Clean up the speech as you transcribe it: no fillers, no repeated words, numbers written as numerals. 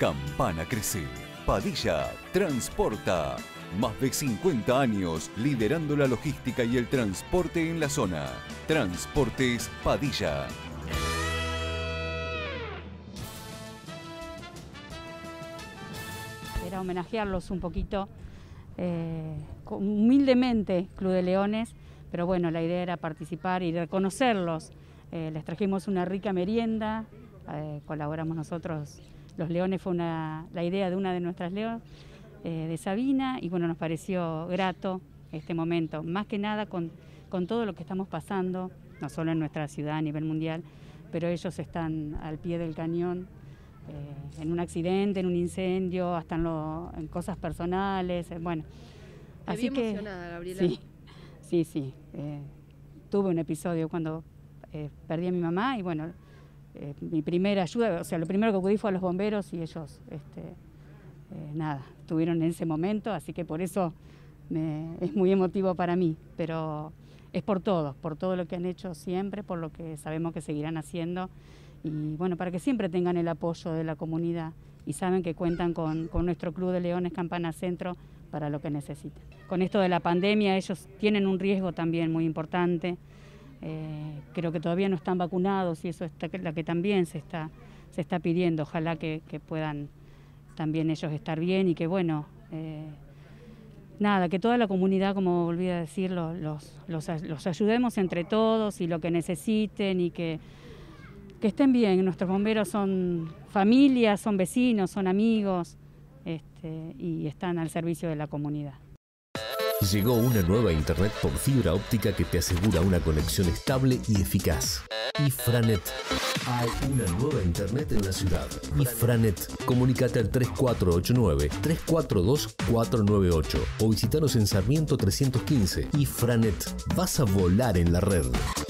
Campana crece. Padilla transporta. Más de 50 años liderando la logística y el transporte en la zona. Transportes Padilla. Era homenajearlos un poquito, humildemente, Club de Leones, pero bueno, la idea era participar y reconocerlos. Les trajimos una rica merienda, colaboramos nosotros, los Leones fue la idea de una de nuestras leonas, de Sabina, y bueno, nos pareció grato este momento, más que nada con todo lo que estamos pasando, no solo en nuestra ciudad a nivel mundial, pero ellos están al pie del cañón, en un accidente, en un incendio, hasta en cosas personales, bueno. Te vi emocionada, Gabriela. Sí. Tuve un episodio cuando perdí a mi mamá y bueno, mi primera ayuda, o sea, lo primero que acudí fue a los bomberos y ellos, nada, estuvieron en ese momento, así que por eso es muy emotivo para mí, pero es por todo lo que han hecho siempre, por lo que sabemos que seguirán haciendo y bueno, para que siempre tengan el apoyo de la comunidad y saben que cuentan con nuestro Club de Leones Campana Centro para lo que necesiten. Con esto de la pandemia ellos tienen un riesgo también muy importante, creo que todavía no están vacunados y eso es la que también se está pidiendo, ojalá que puedan también ellos estar bien y que bueno, nada, que toda la comunidad, como volví a decir, los ayudemos entre todos y lo que necesiten y que estén bien. Nuestros bomberos son familia, son vecinos, son amigos y están al servicio de la comunidad. Llegó una nueva internet por fibra óptica que te asegura una conexión estable y eficaz. Ifranet. Hay una nueva internet en la ciudad. Ifranet. Comunícate al 3489-342-498 o visitanos en Sarmiento 315. Ifranet. Vas a volar en la red.